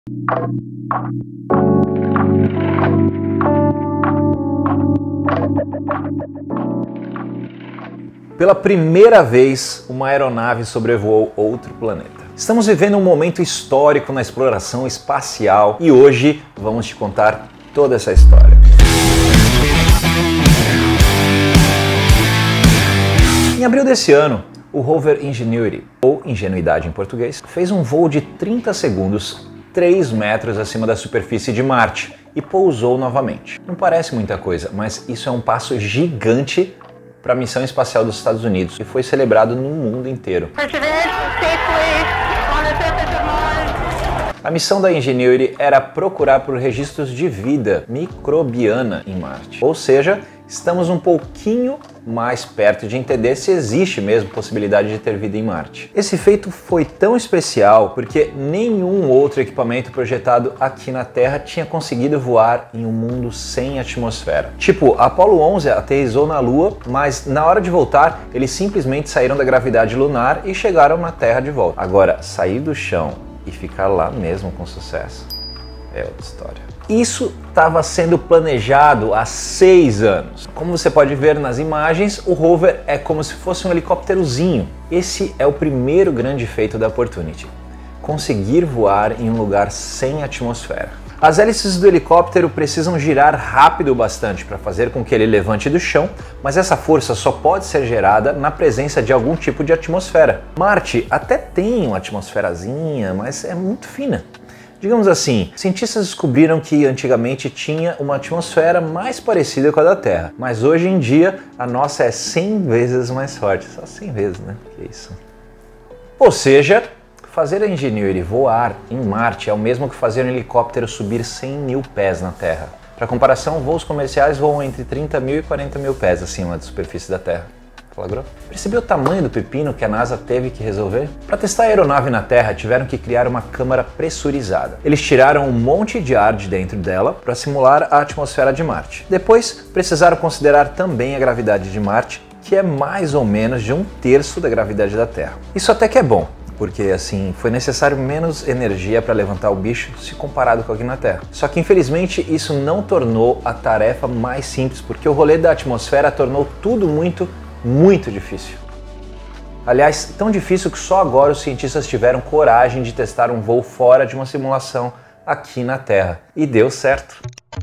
Pela primeira vez, uma aeronave sobrevoou outro planeta. Estamos vivendo um momento histórico na exploração espacial e hoje vamos te contar toda essa história. Em abril desse ano, o rover Ingenuity, ou Ingenuidade em português, fez um voo de 30 segundos, 3 metros acima da superfície de Marte e pousou novamente. Não parece muita coisa, mas isso é um passo gigante para a missão espacial dos Estados Unidos e foi celebrado no mundo inteiro. A missão da Ingenuity era procurar por registros de vida microbiana em Marte, ou seja, estamos um pouquinho mais perto de entender se existe mesmo possibilidade de ter vida em Marte. Esse feito foi tão especial porque nenhum outro equipamento projetado aqui na Terra tinha conseguido voar em um mundo sem atmosfera. Tipo, a Apollo 11 aterrissou na Lua, mas na hora de voltar, eles simplesmente saíram da gravidade lunar e chegaram na Terra de volta. Agora, sair do chão e ficar lá mesmo com sucesso é outra história. Isso estava sendo planejado há 6 anos. Como você pode ver nas imagens, o rover é como se fosse um helicópterozinho. Esse é o primeiro grande feito da Opportunity: conseguir voar em um lugar sem atmosfera. As hélices do helicóptero precisam girar rápido bastante para fazer com que ele levante do chão, mas essa força só pode ser gerada na presença de algum tipo de atmosfera. Marte até tem uma atmosferazinha, mas é muito fina. Digamos assim, cientistas descobriram que antigamente tinha uma atmosfera mais parecida com a da Terra, mas hoje em dia a nossa é 100 vezes mais forte. Só 100 vezes, né? Que isso. Ou seja, fazer a Ingenuity voar em Marte é o mesmo que fazer um helicóptero subir 100 mil pés na Terra. Para comparação, voos comerciais voam entre 30 mil e 40 mil pés acima da superfície da Terra. Flagrou? Percebeu o tamanho do pepino que a NASA teve que resolver? Para testar a aeronave na Terra, tiveram que criar uma câmara pressurizada. Eles tiraram um monte de ar de dentro dela para simular a atmosfera de Marte. Depois, precisaram considerar também a gravidade de Marte, que é mais ou menos de 1/3 da gravidade da Terra. Isso até que é bom, porque assim foi necessário menos energia para levantar o bicho se comparado com aqui na Terra. Só que infelizmente isso não tornou a tarefa mais simples, porque o rolê da atmosfera tornou tudo muito difícil. Aliás, tão difícil que só agora os cientistas tiveram coragem de testar um voo fora de uma simulação aqui na Terra. E deu certo.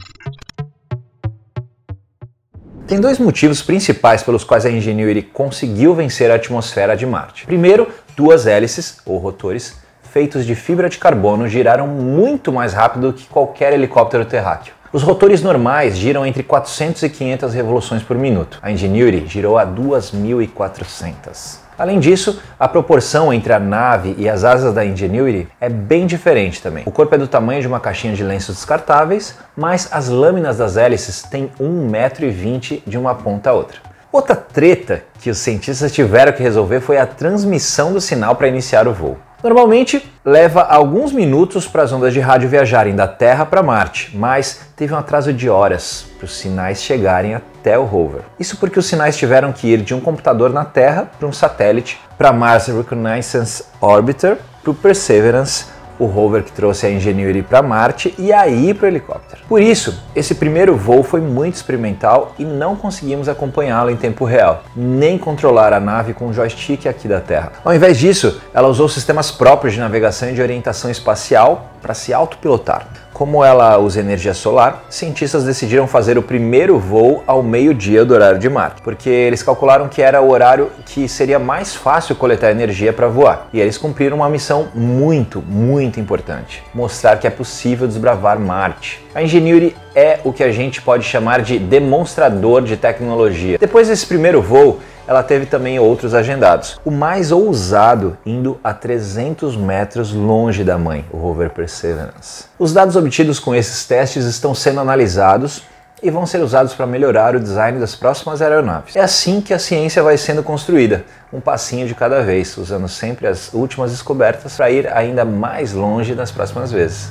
Tem 2 motivos principais pelos quais a Ingenuity conseguiu vencer a atmosfera de Marte. Primeiro, 2 hélices, ou rotores, feitos de fibra de carbono giraram muito mais rápido que qualquer helicóptero terráqueo. Os rotores normais giram entre 400 e 500 revoluções por minuto. A Ingenuity girou a 2.400. Além disso, a proporção entre a nave e as asas da Ingenuity é bem diferente também. O corpo é do tamanho de uma caixinha de lenços descartáveis, mas as lâminas das hélices têm 1,20 m de uma ponta a outra. Outra treta que os cientistas tiveram que resolver foi a transmissão do sinal para iniciar o voo. Normalmente leva alguns minutos para as ondas de rádio viajarem da Terra para Marte, mas teve um atraso de horas para os sinais chegarem até o rover. Isso porque os sinais tiveram que ir de um computador na Terra para um satélite, para Mars Reconnaissance Orbiter, para o Perseverance, o rover que trouxe a Ingenuity para Marte, e aí para o helicóptero. Por isso, esse primeiro voo foi muito experimental e não conseguimos acompanhá-lo em tempo real, nem controlar a nave com o joystick aqui da Terra. Ao invés disso, ela usou sistemas próprios de navegação e de orientação espacial para se autopilotar. Como ela usa energia solar, cientistas decidiram fazer o primeiro voo ao meio-dia do horário de Marte, porque eles calcularam que era o horário que seria mais fácil coletar energia para voar. E eles cumpriram uma missão muito importante: mostrar que é possível desbravar Marte. A Ingenuity é o que a gente pode chamar de demonstrador de tecnologia. Depois desse primeiro voo, ela teve também outros agendados. O mais ousado indo a 300 metros longe da mãe, o rover Perseverance. Os dados obtidos com esses testes estão sendo analisados e vão ser usados para melhorar o design das próximas aeronaves. É assim que a ciência vai sendo construída, um passinho de cada vez, usando sempre as últimas descobertas para ir ainda mais longe nas próximas vezes.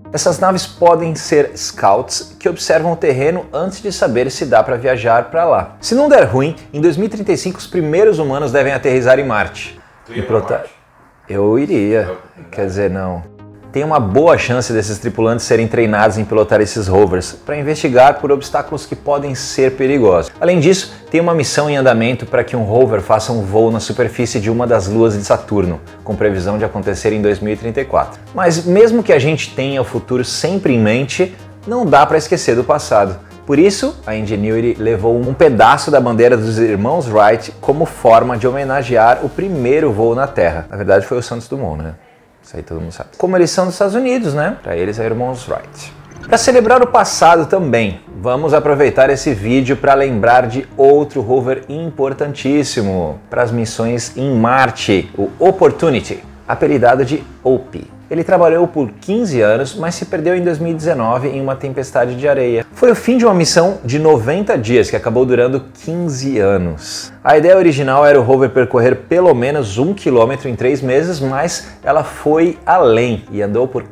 Essas naves podem ser scouts que observam o terreno antes de saber se dá para viajar para lá. Se não der ruim, em 2035 os primeiros humanos devem aterrissar em Marte. Tu ia pra Marte? Eu iria, quer dizer, não. Tem uma boa chance desses tripulantes serem treinados em pilotar esses rovers para investigar por obstáculos que podem ser perigosos. Além disso, tem uma missão em andamento para que um rover faça um voo na superfície de uma das luas de Saturno, com previsão de acontecer em 2034. Mas mesmo que a gente tenha o futuro sempre em mente, não dá para esquecer do passado. Por isso, a Ingenuity levou um pedaço da bandeira dos irmãos Wright como forma de homenagear o primeiro voo na Terra. Na verdade, foi o Santos Dumont, né? Isso aí todo mundo sabe. Como eles são dos Estados Unidos, né? Para eles é irmãos Wright. Para celebrar o passado também, vamos aproveitar esse vídeo para lembrar de outro rover importantíssimo para as missões em Marte, o Opportunity, apelidado de OPI. Ele trabalhou por 15 anos, mas se perdeu em 2019 em uma tempestade de areia. Foi o fim de uma missão de 90 dias, que acabou durando 15 anos. A ideia original era o rover percorrer pelo menos 1 quilômetro em 3 meses, mas ela foi além e andou por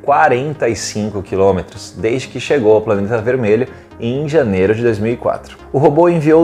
45 quilômetros, desde que chegou ao planeta vermelho em janeiro de 2004. O robô enviou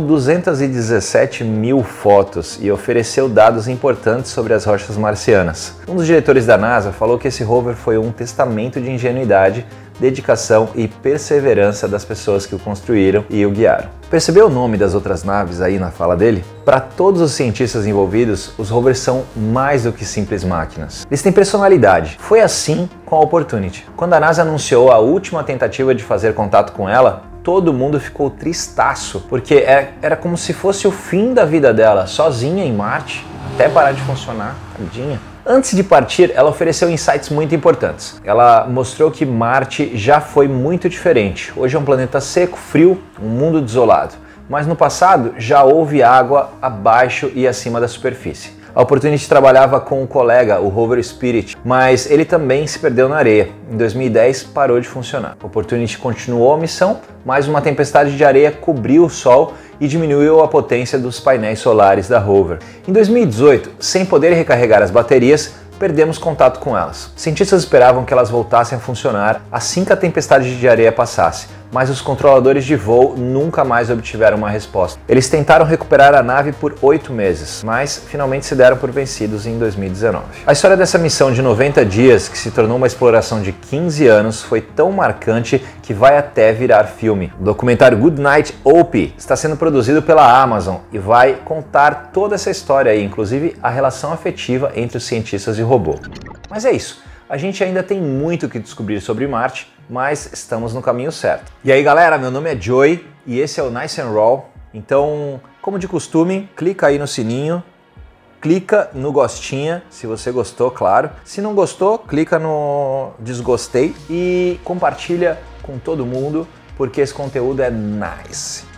217 mil fotos e ofereceu dados importantes sobre as rochas marcianas. Um dos diretores da NASA falou que esse rover foi um testamento de ingenuidade, dedicação e perseverança das pessoas que o construíram e o guiaram. Percebeu o nome das outras naves aí na fala dele? Para todos os cientistas envolvidos, os rovers são mais do que simples máquinas. Eles têm personalidade. Foi assim com a Opportunity. Quando a NASA anunciou a última tentativa de fazer contato com ela, todo mundo ficou tristaço, porque era como se fosse o fim da vida dela, sozinha em Marte, até parar de funcionar, tadinha. Antes de partir, ela ofereceu insights muito importantes. Ela mostrou que Marte já foi muito diferente. Hoje é um planeta seco, frio, um mundo desolado. Mas no passado já houve água abaixo e acima da superfície. A Opportunity trabalhava com um colega, o rover Spirit, mas ele também se perdeu na areia. Em 2010 parou de funcionar. A Opportunity continuou a missão, mas uma tempestade de areia cobriu o Sol e diminuiu a potência dos painéis solares da rover. Em 2018, sem poder recarregar as baterias, perdemos contato com elas. Cientistas esperavam que elas voltassem a funcionar assim que a tempestade de areia passasse, mas os controladores de voo nunca mais obtiveram uma resposta. Eles tentaram recuperar a nave por 8 meses, mas finalmente se deram por vencidos em 2019. A história dessa missão de 90 dias, que se tornou uma exploração de 15 anos, foi tão marcante que vai até virar filme. O documentário Goodnight OPI está sendo produzido pela Amazon e vai contar toda essa história aí, inclusive a relação afetiva entre os cientistas e o robô. Mas é isso. A gente ainda tem muito o que descobrir sobre Marte, mas estamos no caminho certo. E aí galera, meu nome é Joey e esse é o Nice and Raw. Então, como de costume, clica aí no sininho, clica no gostinha, se você gostou, claro. Se não gostou, clica no desgostei e compartilha com todo mundo, porque esse conteúdo é nice.